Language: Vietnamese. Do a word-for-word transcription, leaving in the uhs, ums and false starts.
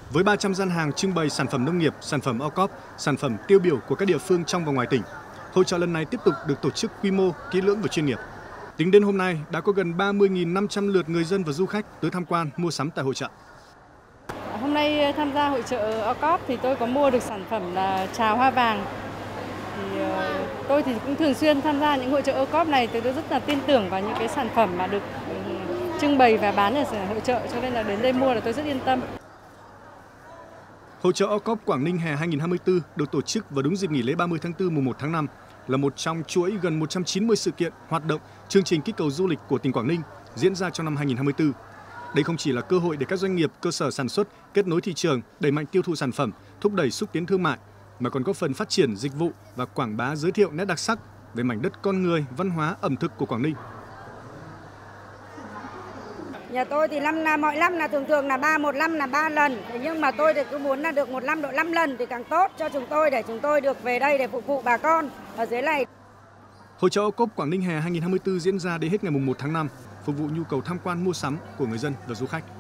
Với ba trăm gian hàng trưng bày sản phẩm nông nghiệp, sản phẩm ô cốp, sản phẩm tiêu biểu của các địa phương trong và ngoài tỉnh, hội chợ lần này tiếp tục được tổ chức quy mô, kỹ lưỡng và chuyên nghiệp. Tính đến hôm nay, đã có gần ba mươi nghìn năm trăm lượt người dân và du khách tới tham quan, mua sắm tại hội chợ. Hôm nay tham gia hội chợ ô cốp thì tôi có mua được sản phẩm là trà hoa vàng. Thì uh, tôi thì cũng thường xuyên tham gia những hội chợ ô cốp này, tôi rất là tin tưởng vào những cái sản phẩm mà được uh, trưng bày và bán ở hội chợ, cho nên là đến đây mua là tôi rất yên tâm. Hội chợ ô cốp Quảng Ninh hè hai nghìn không trăm hai mươi tư được tổ chức vào đúng dịp nghỉ lễ ba mươi tháng tư mùng một tháng năm, là một trong chuỗi gần một trăm chín mươi sự kiện, hoạt động, chương trình kích cầu du lịch của tỉnh Quảng Ninh diễn ra trong năm hai nghìn không trăm hai mươi tư. Đây không chỉ là cơ hội để các doanh nghiệp, cơ sở sản xuất kết nối thị trường, đẩy mạnh tiêu thụ sản phẩm, thúc đẩy xúc tiến thương mại, mà còn góp phần phát triển dịch vụ và quảng bá giới thiệu nét đặc sắc về mảnh đất con người, văn hóa, ẩm thực của Quảng Ninh. Nhà tôi thì năm là mọi năm là thường thường là ba một năm là ba lần, nhưng mà tôi thì cứ muốn là được một năm độ năm lần thì càng tốt cho chúng tôi, để chúng tôi được về đây để phục vụ bà con ở dưới này. Hội chợ ô cốp Quảng Ninh hè hai nghìn không trăm hai mươi tư diễn ra đến hết ngày mùng một tháng năm, phục vụ nhu cầu tham quan mua sắm của người dân và du khách.